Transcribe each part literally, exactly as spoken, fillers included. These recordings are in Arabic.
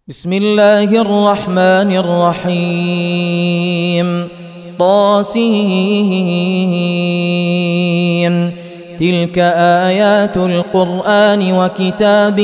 بسم الله الرحمن الرحيم طاسين تلك آيات القرآن وكتاب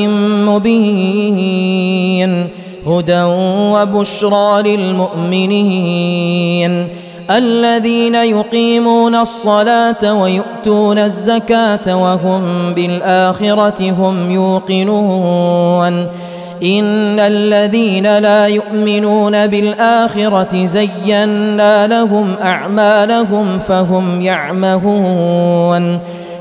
مبين هدى وبشرى للمؤمنين الذين يقيمون الصلاة ويؤتون الزكاة وهم بالآخرة هم يوقنون إن الذين لا يؤمنون بالآخرة زينا لهم أعمالهم فهم يعمهون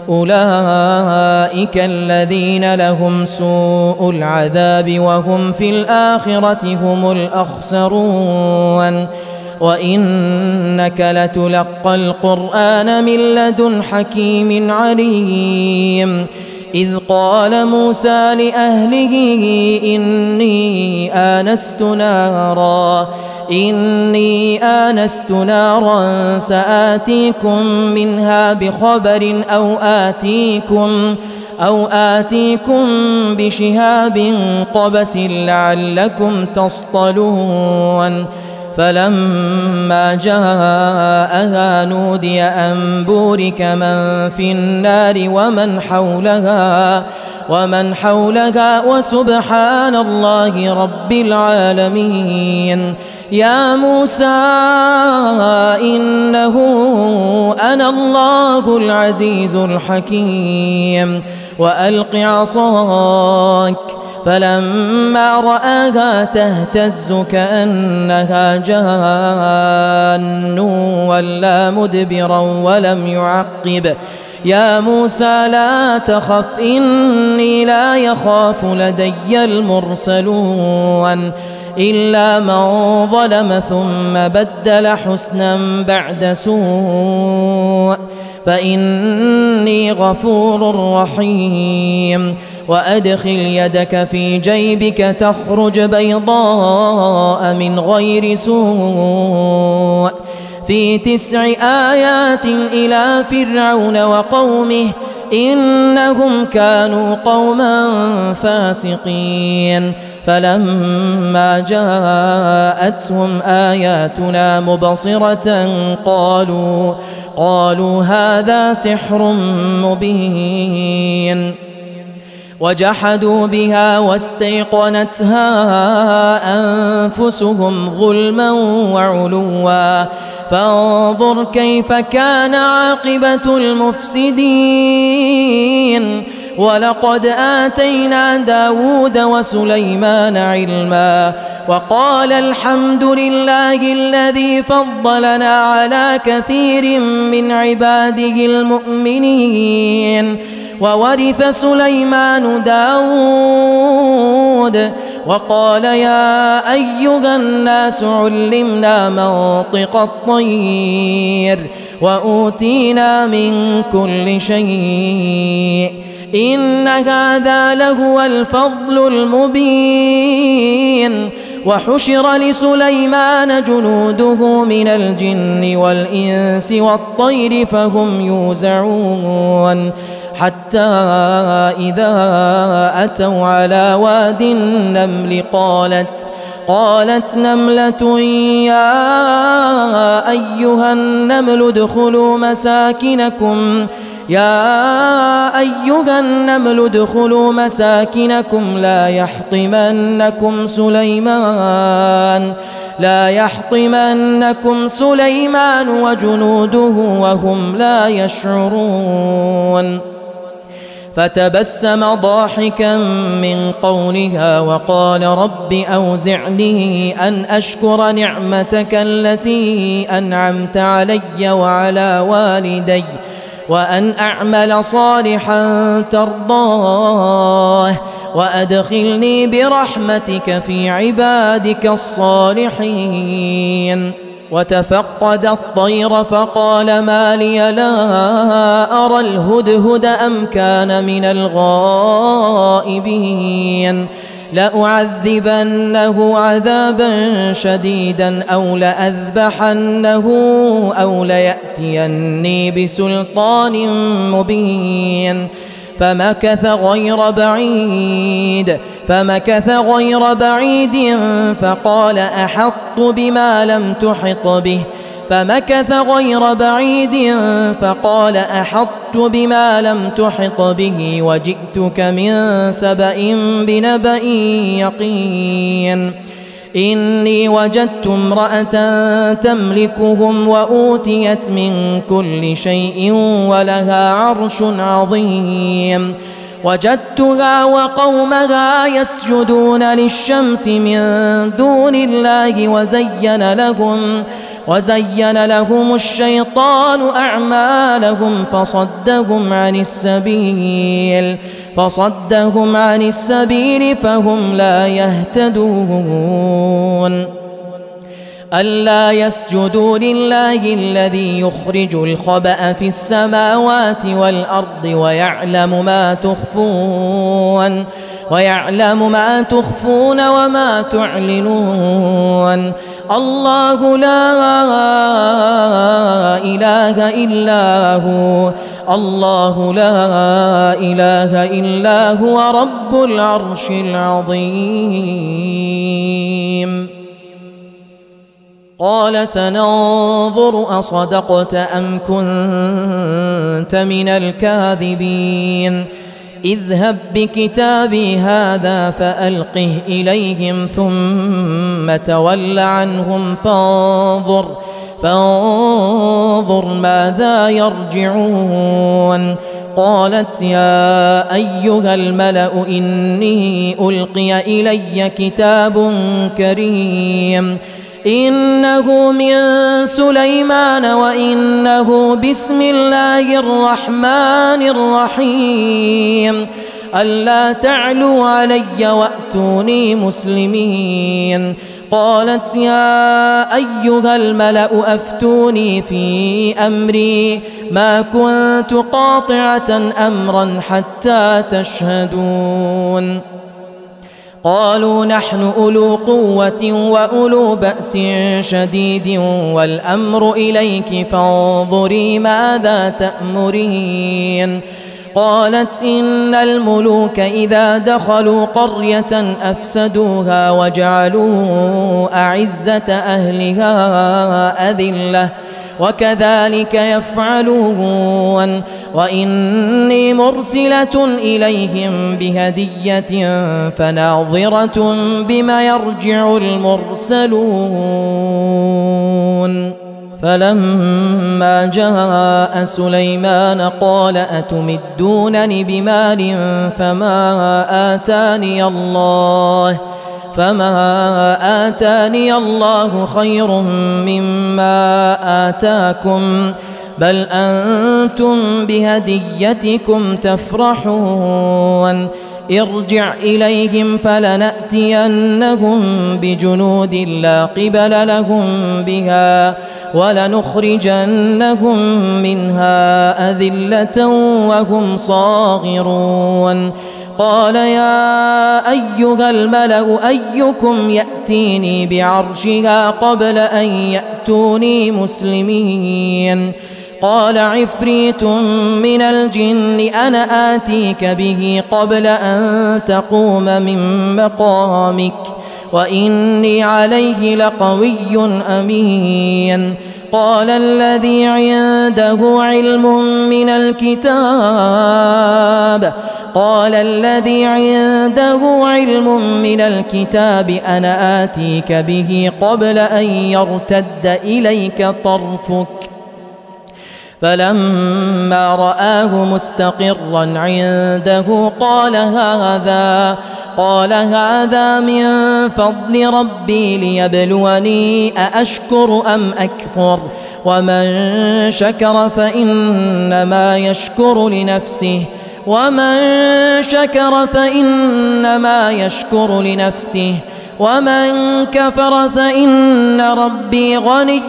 أولئك الذين لهم سوء العذاب وهم في الآخرة هم الأخسرون وإنك لتلقى القرآن من لدن حكيم عليم إذ قال موسى لأهله إني آنست نارا إني آنست نارا سآتيكم منها بخبر أو آتيكم أو آتيكم بشهاب قبس لعلكم تصطلون فلما جاءها نودي أن بورك من في النار ومن حولها ومن حولها وسبحان الله رب العالمين يا موسى إنه أنا الله العزيز الحكيم وألق عصاك فلما رآها تهتز كأنها جان ولا مدبرا ولم يعقب يا موسى لا تخف إني لا يخاف لدي المرسلون إلا من ظلم ثم بدل حسنا بعد سوء فإني غفور رحيم وأدخل يدك في جيبك تخرج بيضاء من غير سوء في تسع آيات إلى فرعون وقومه إنهم كانوا قوما فاسقين فلما جاءتهم آياتنا مبصرة قالوا قالوا هذا سحر مبين وجحدوا بها واستيقنتها أنفسهم ظلما وعلوا فانظر كيف كان عاقبة المفسدين ولقد آتينا داود وسليمان علما وقال الحمد لله الذي فضلنا على كثير من عباده المؤمنين وورث سليمان داود وقال يا أيها الناس علمنا منطق الطير وأوتينا من كل شيء إن هذا لهو الفضل المبين وحشر لسليمان جنوده من الجن والإنس والطير فهم يوزعون حتى إذا أتوا على واد النمل قالت قالت نملة يا أيها النمل ادخلوا مساكنكم يا أيها النمل ادخلوا مساكنكم لا يحطمنكم سليمان لا يحطمنكم سليمان وجنوده وهم لا يشعرون فتبسم ضاحكا من قولها وقال رب أوزعني أن أشكر نعمتك التي أنعمت علي وعلى والدي وأن أعمل صالحا ترضاه وأدخلني برحمتك في عبادك الصالحين وتفقد الطير فقال ما لي لا أرى الهدهد أم كان من الغائبين لأعذبنه عذابا شديدا أو لأذبحنه أو ليأتيني بسلطان مبين فمكث غير بعيد فمكث غير بعيد فقال أحطت بما لم تحط به فمكث غير بعيد فقال أحطت بما لم تحط به وجئتك من سبأ بنبأ يقين إني وجدت امرأة تملكهم وأوتيت من كل شيء ولها عرش عظيم وجدتها وقومها يسجدون للشمس من دون الله وزين لهم وزين لهم الشيطان أعمالهم فصدهم عن السبيل فصدهم عن السبيل فهم لا يهتدون ألا يسجدوا لله الذي يخرج الخبأ في السماوات والأرض ويعلم ما تخفون ويعلم ما تخفون وما تعلنون الله لا إله إلا هو الله لا إله إلا هو رب العرش العظيم قال سننظر أصدقت أم كنت من الكاذبين اذهب بكتابي هذا فألقه إليهم ثم تول عنهم فانظر فانظر ماذا يرجعون قالت يا أيها الملأ إني ألقي إلي كتاب كريم إنه من سليمان وإنه بسم الله الرحمن الرحيم ألا تعلوا علي وأتوني مسلمين قالت يا أيها الملأ أفتوني في أمري ما كنت قاطعة أمرا حتى تشهدون قالوا نحن أولو قوة وأولو بأس شديد والأمر إليك فانظري ماذا تأمرين قالت إن الملوك إذا دخلوا قرية أفسدوها وجعلوا أعزة أهلها أذلة وكذلك يفعلون وإني مرسلة إليهم بهدية فناظرة بما يرجع المرسلون فلما جاء سليمان قال أتمدونني بمال فما آتاني الله فما آتاني الله خير مما آتاكم بل أنتم بهديتكم تفرحون ارجع إليهم فلنأتينهم بجنود لا قبل لهم بها ولنخرجنهم منها أذلة وهم صاغرون قال يا أيها الملأ أيكم يأتيني بعرشها قبل أن يأتوني مسلمين قال عفريت من الجن أنا آتيك به قبل أن تقوم من مقامك وإني عليه لقوي أمين قال الذي عنده علم من الكتاب قال الذي عنده علم من الكتاب أنا آتيك به قبل أن يرتد إليك طرفك فلما رآه مستقرا عنده قال هذا قال هذا من فضل ربي ليبلوني أأشكر أم أكفر ومن شكر فإنما يشكر لنفسه ومن شكر فإنما يشكر لنفسه ومن كفر فإن ربي غني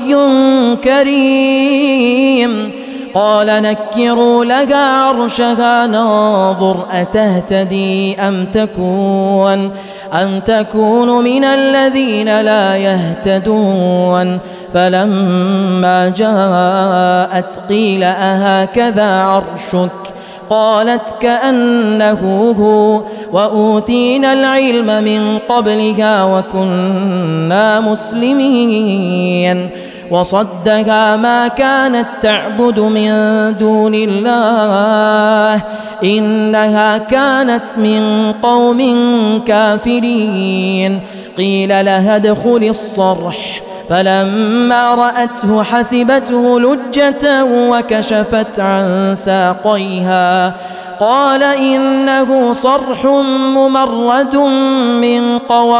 كريم قال نكروا لها عرشها ننظر أتهتدي أم تكون أم تكون من الذين لا يهتدون فلما جاءت قيل أهكذا عرشك قالت كأنه هو وأوتينا العلم من قبلها وكنا مسلمين وصدها ما كانت تعبد من دون الله إنها كانت من قوم كافرين قيل لها ادخل الصرح فلما رأته حسبته لجة وكشفت عن ساقيها قال إنه صرح ممرد من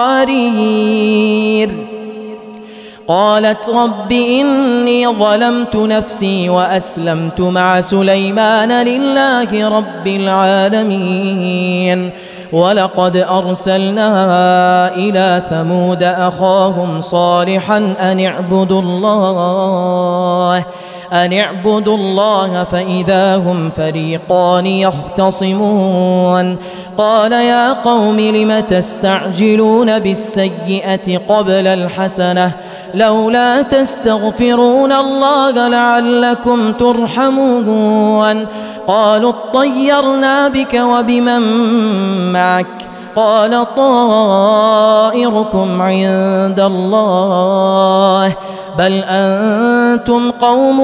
قوارير قالت رب إني ظلمت نفسي وأسلمت مع سليمان لله رب العالمين ولقد أرسلنا إلى ثمود أخاهم صالحا أن اعبدوا الله أن اعبدوا الله فإذا هم فريقان يختصمون قال يا قوم لم تستعجلون بالسيئة قبل الحسنة لولا تستغفرون الله لعلكم ترحمون قالوا اطيرنا بك وبمن معك قال طائركم عند الله بل أنتم قوم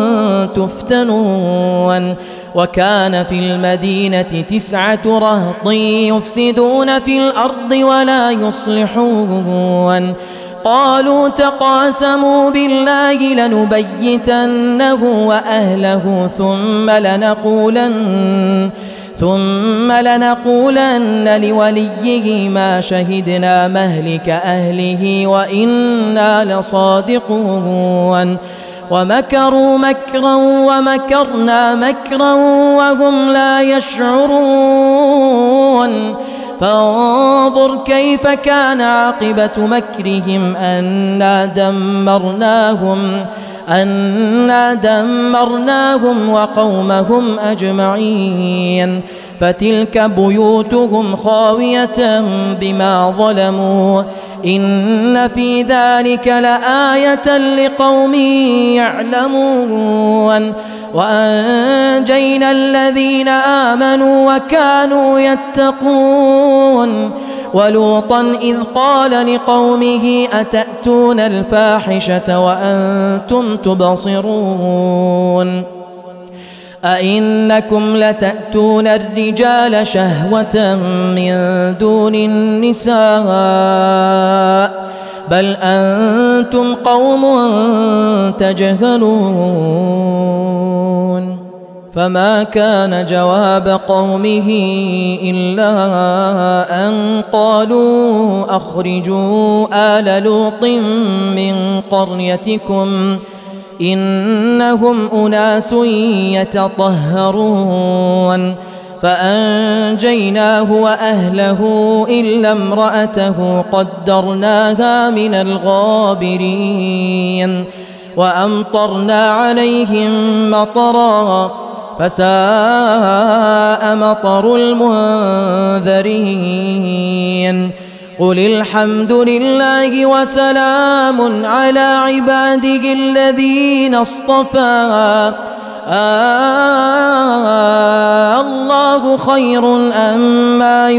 تفتنون وكان في المدينة تسعة رهط يفسدون في الأرض ولا يصلحون قالوا تقاسموا بالله لنبيتنه وأهله ثم لنقولن ثم لنقولن لوليه ما شهدنا مهلك أهله وإنا لصادقون ومكروا مكرا ومكرنا مكرا وهم لا يشعرون فانظر كيف كان عاقبة مكرهم أنا دمرناهم أنا دمرناهم وقومهم أجمعين فتلك بيوتهم خاوية بما ظلموا إن في ذلك لآية لقوم يعلمون وأنجينا الذين آمنوا وكانوا يتقون ولوطا إذ قال لقومه أتأتون الفاحشة وأنتم تبصرون أئنكم لتأتون الرجال شهوة من دون النساء بل أنتم قوم تجهلون فما كان جواب قومه إلا أن قالوا أخرجوا آل لوط من قريتكم إنهم أناس يتطهرون فأنجيناه وأهله إلا امرأته قدرناها من الغابرين وأمطرنا عليهم مطرا فساء مطر المنذرين قل الحمد لله وسلام على عباده الذين اصطفى آه الله خير أما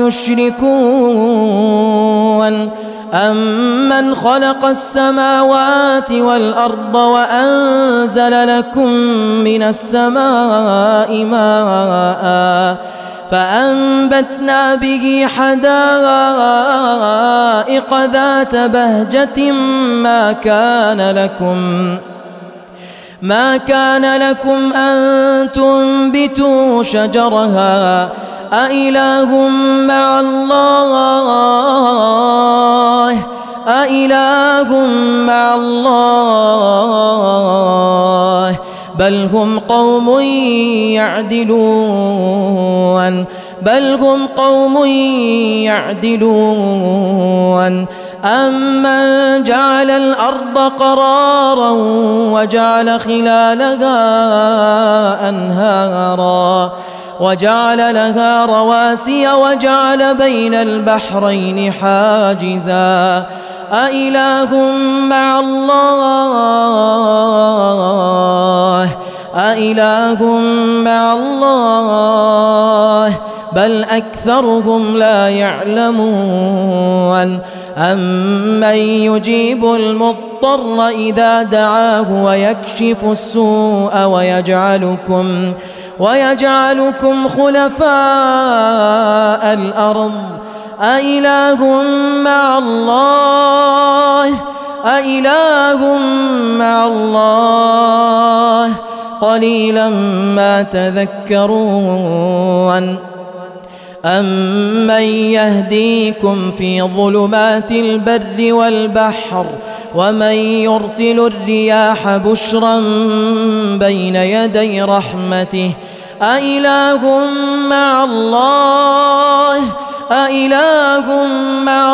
يشركون أمن خلق السماوات والأرض وأنزل لكم من السماء ماء فأنبتنا به حدائق ذات بهجة ما كان لكم ما كان لكم أن تنبتوا شجرها أإله مع الله أإله مع الله بل هم قوم يعدلون بل هم قوم يعدلون أمن جعل الأرض قرارا وجعل خلالها أنهارا وجعل لها رواسي وجعل بين البحرين حاجزا أإله مع الله أإله مع الله بل أكثرهم لا يعلمون أمن يجيب المضطر إذا دعاه ويكشف السوء ويجعلكم ويجعلكم خلفاء الأرض أإله مع الله أإله مع الله قليلا ما تذكرون أمن يهديكم في ظلمات البر والبحر ومن يرسل الرياح بشرا بين يدي رحمته أإله مع الله أإله مع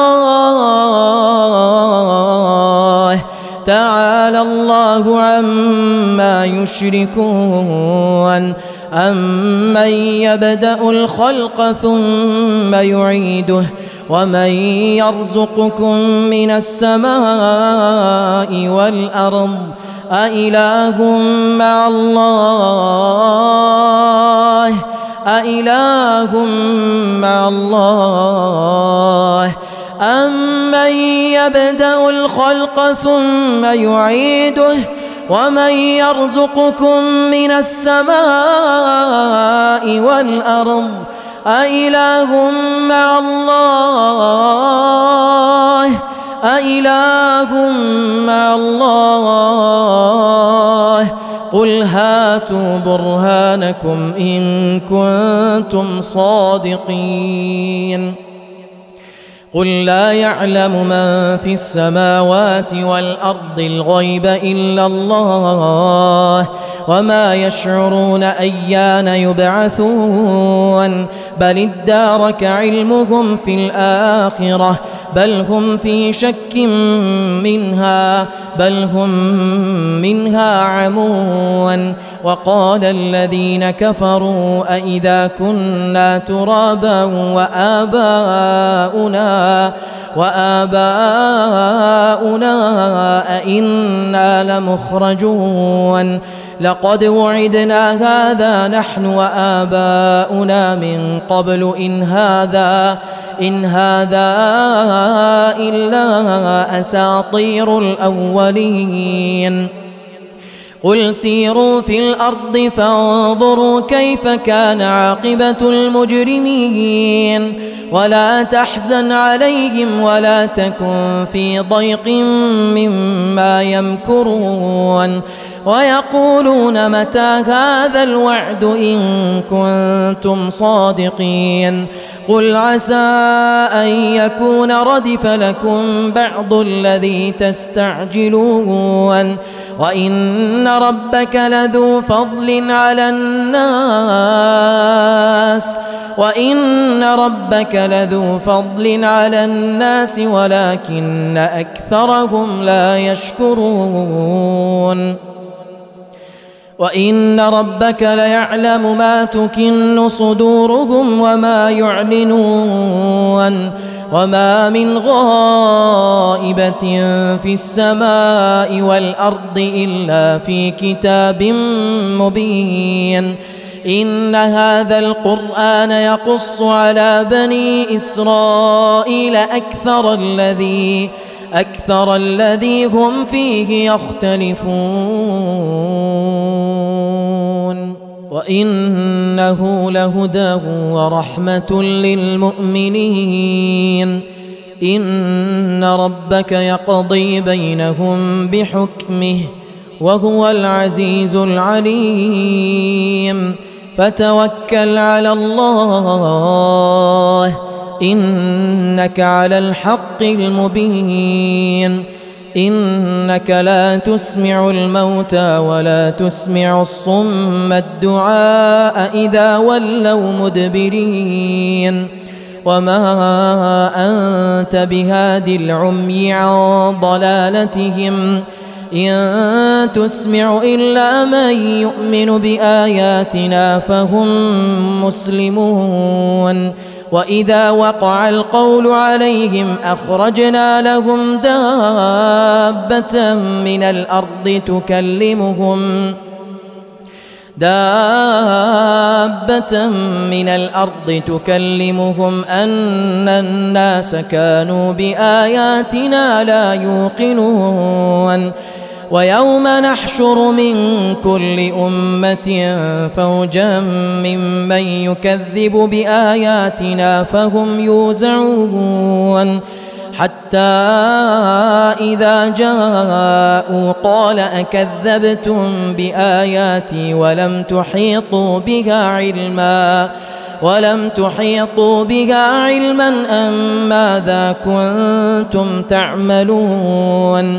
الله تعالى الله عما يشركون أمن يبدأ الخلق ثم يعيده ومن يرزقكم من السماء والأرض أإله مع الله أإله مع الله أمن يبدأ الخلق ثم يعيده ومن يرزقكم من السماء والأرض أإله مع الله أإله مع الله قل هاتوا برهانكم إن كنتم صادقين قل لا يعلم من في السماوات والأرض الغيب إلا الله وما يشعرون أيان يبعثون بل ادارك علمهم في الآخرة بل هم في شك منها بل هم منها عمون وقال الذين كفروا أئذا كنا ترابا وآباؤنا وآباؤنا أئنا لمخرجون لقد وعدنا هذا نحن وآباؤنا من قبل إن هذا إن هذا إلا أساطير الأولين قل سيروا في الأرض فانظروا كيف كان عاقبة المجرمين ولا تحزن عليهم ولا تكن في ضيق مما يمكرون ويقولون متى هذا الوعد إن كنتم صادقين قل عسى أن يكون ردف لكم بعض الذي تستعجلون وإن ربك لذو فضل على الناس وإن ربك لذو فضل على الناس ولكن أكثرهم لا يشكرون وإن ربك ليعلم ما تكن صدورهم وما يعلنون وما من غائبة في السماء والأرض إلا في كتاب مبين إن هذا القرآن يقص على بني إسرائيل أكثر الذي أكثر الذي هم فيه يختلفون وإنه لهدى ورحمة للمؤمنين إن ربك يقضي بينهم بحكمه وهو العزيز العليم فتوكل على الله إنك على الحق المبين إنك لا تسمع الموتى ولا تسمع الصم الدعاء إذا ولوا مدبرين وما أنت بهاد العمي عن ضلالتهم إن تسمع إلا من يؤمن بآياتنا فهم مسلمون وإذا وقع القول عليهم أخرجنا لهم دابة من الأرض تكلمهم دابة من الأرض تكلمهم أن الناس كانوا بآياتنا لا يوقنون ويوم نحشر من كل أمة فوجا ممن يكذب بآياتنا فهم يوزعون حتى إذا جاءوا قال أكذبتم بآياتي ولم تحيطوا بها علما ولم تحيطوا بها علما أم ماذا كنتم تعملون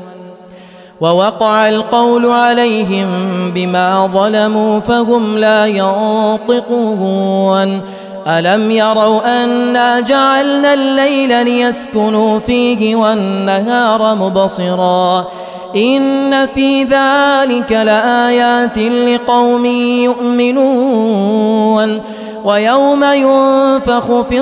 ووقع القول عليهم بما ظلموا فهم لا ينطقون ألم يروا أنا جعلنا الليل ليسكنوا فيه والنهار مبصرا إن في ذلك لآيات لقوم يؤمنون ويوم ينفخ في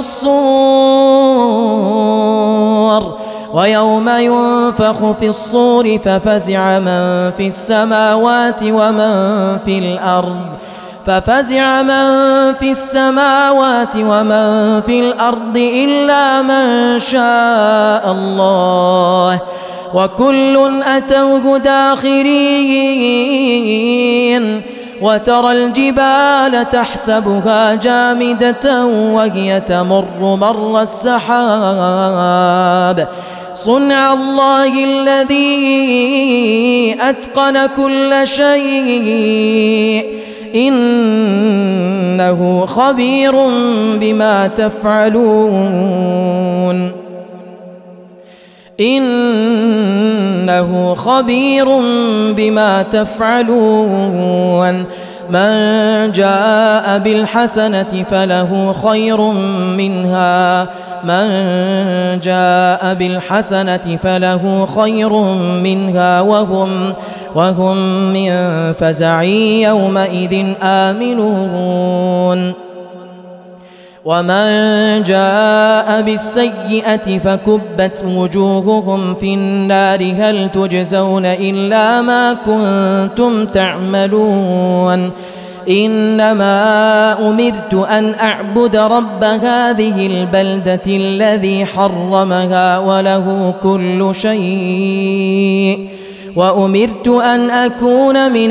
الصور ويوم ينفخ في الصور ففزع من في السماوات ومن في الأرض ففزع من في السماوات ومن في الأرض إلا من شاء الله وكل أتوه داخرين وترى الجبال تحسبها جامدة وهي تمر مر السحاب صنع الله الذي أتقن كل شيء إنه خبير بما تفعلون إنه خبير بما تفعلون من جاء بالحسنة فله خير منها من جاء بالحسنة فله خير منها وهم وهم من فزع يومئذ آمنون ومن جاء بالسيئة فكبت وجوههم في النار هل تجزون إلا ما كنتم تعملون إنما أمرت أن أعبد رب هذه البلدة الذي حرمها وله كل شيء وأمرت أن أكون من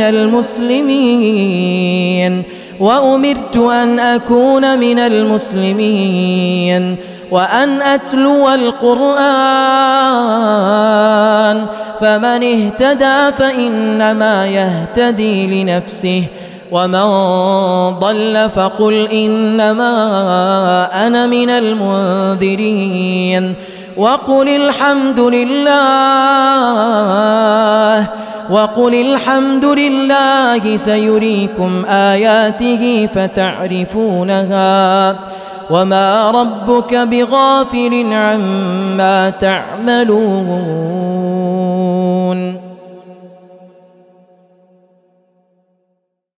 المسلمين وأمرت أن أكون من المسلمين وأن أتلو القرآن فمن اهتدى فإنما يهتدي لنفسه ومن ضل فقل إنما أنا من المنذرين وقل الحمد لله وقل الحمد لله سيريكم آياته فتعرفونها وما ربك بغافل عما تعملون.